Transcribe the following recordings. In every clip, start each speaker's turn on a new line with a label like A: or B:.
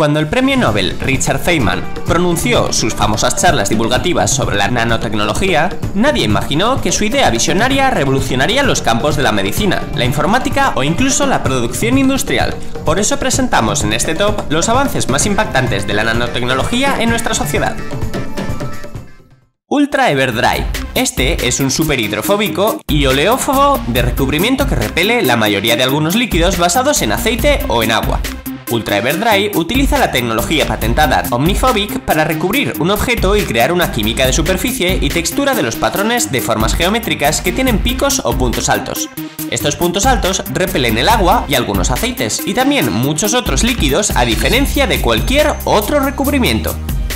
A: Cuando el premio Nobel Richard Feynman pronunció sus famosas charlas divulgativas sobre la nanotecnología, nadie imaginó que su idea visionaria revolucionaría los campos de la medicina, la informática o incluso la producción industrial. Por eso presentamos en este top los avances más impactantes de la nanotecnología en nuestra sociedad. Ultra Everdry. Este es un superhidrofóbico y oleófobo de recubrimiento que repele la mayoría de algunos líquidos basados en aceite o en agua. Ultra Everdry utiliza la tecnología patentada Omniphobic para recubrir un objeto y crear una química de superficie y textura de los patrones de formas geométricas que tienen picos o puntos altos. Estos puntos altos repelen el agua y algunos aceites, y también muchos otros líquidos, a diferencia de cualquier otro recubrimiento.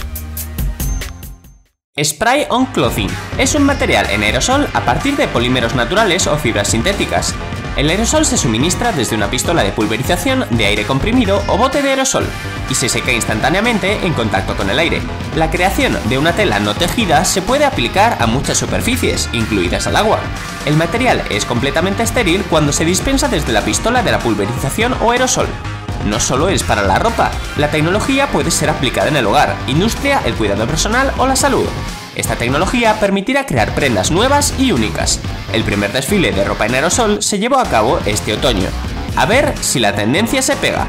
A: Spray on Clothing. Es un material en aerosol a partir de polímeros naturales o fibras sintéticas. El aerosol se suministra desde una pistola de pulverización de aire comprimido o bote de aerosol y se seca instantáneamente en contacto con el aire. La creación de una tela no tejida se puede aplicar a muchas superficies, incluidas al agua. El material es completamente estéril cuando se dispensa desde la pistola de la pulverización o aerosol. No solo es para la ropa, la tecnología puede ser aplicada en el hogar, industria, el cuidado personal o la salud. Esta tecnología permitirá crear prendas nuevas y únicas. El primer desfile de ropa en aerosol se llevó a cabo este otoño. A ver si la tendencia se pega.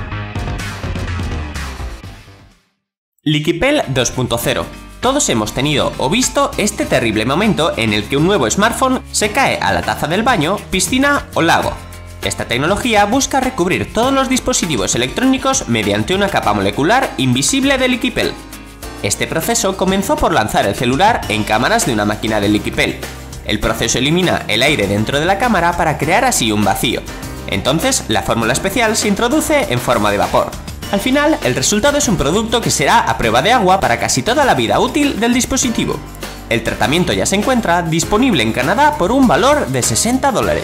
A: Liquipel 2.0. Todos hemos tenido o visto este terrible momento en el que un nuevo smartphone se cae a la taza del baño, piscina o lago. Esta tecnología busca recubrir todos los dispositivos electrónicos mediante una capa molecular invisible de Liquipel. Este proceso comenzó por lanzar el celular en cámaras de una máquina de Liquipel. El proceso elimina el aire dentro de la cámara para crear así un vacío. Entonces, la fórmula especial se introduce en forma de vapor. Al final, el resultado es un producto que será a prueba de agua para casi toda la vida útil del dispositivo. El tratamiento ya se encuentra disponible en Canadá por un valor de $60.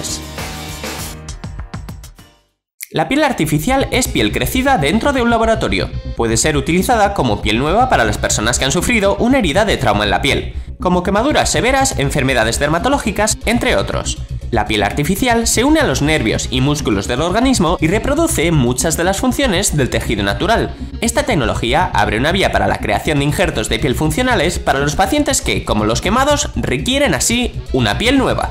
A: La piel artificial es piel crecida dentro de un laboratorio. Puede ser utilizada como piel nueva para las personas que han sufrido una herida de trauma en la piel, como quemaduras severas, enfermedades dermatológicas, entre otros. La piel artificial se une a los nervios y músculos del organismo y reproduce muchas de las funciones del tejido natural. Esta tecnología abre una vía para la creación de injertos de piel funcionales para los pacientes que, como los quemados, requieren así una piel nueva.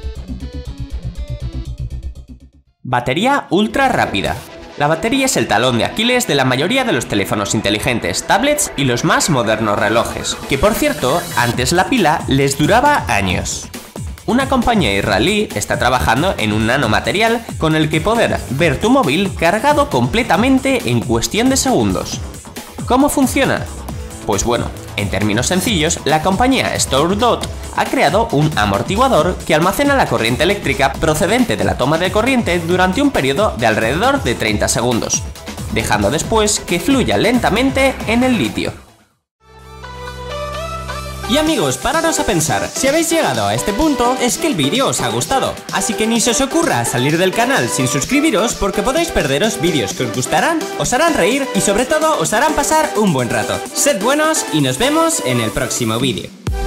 A: Batería ultra rápida. La batería es el talón de Aquiles de la mayoría de los teléfonos inteligentes, tablets y los más modernos relojes, que por cierto, antes la pila les duraba años. Una compañía israelí está trabajando en un nanomaterial con el que poder ver tu móvil cargado completamente en cuestión de segundos. ¿Cómo funciona? Pues bueno, en términos sencillos, la compañía StoreDot ha creado un amortiguador que almacena la corriente eléctrica procedente de la toma de corriente durante un periodo de alrededor de 30 segundos, dejando después que fluya lentamente en el litio. Y amigos, pararos a pensar, si habéis llegado a este punto es que el vídeo os ha gustado, así que ni se os ocurra salir del canal sin suscribiros porque podéis perderos vídeos que os gustarán, os harán reír y sobre todo os harán pasar un buen rato. Sed buenos y nos vemos en el próximo vídeo.